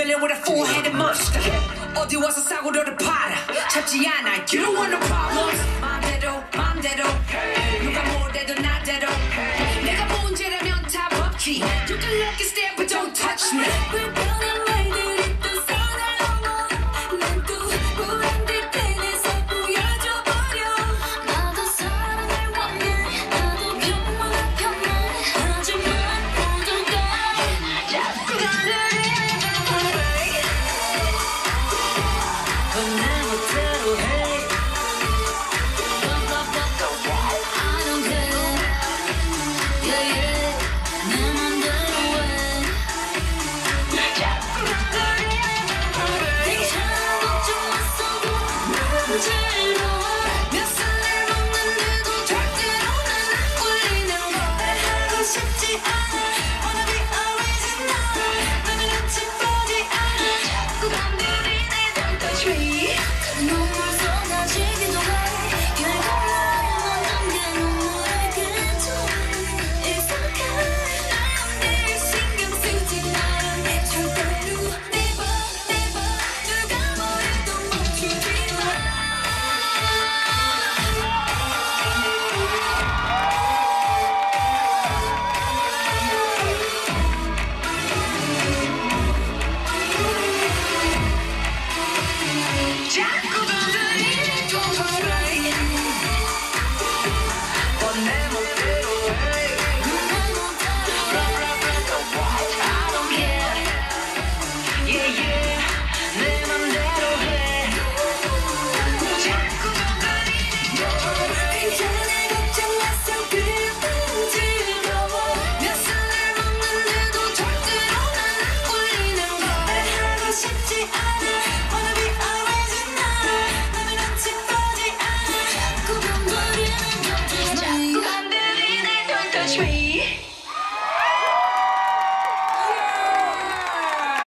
villain with a four-headed monster. 어디 와서 싸구려를 팔아. 참지 않아. You don't want no problems. 맘대로 누가 뭐래도 나대로 내가 문제라면 다 법지. You can look and stare but don't touch me. 불편한 말들이 또 쏟아오고 난 또 불안될 땐에서 보여줘버려. 나도 사랑을 원해. 나도 평온한 편만 하지만 모두가 자꾸 나를 바래. 그건 내 멋대로 해. Jack!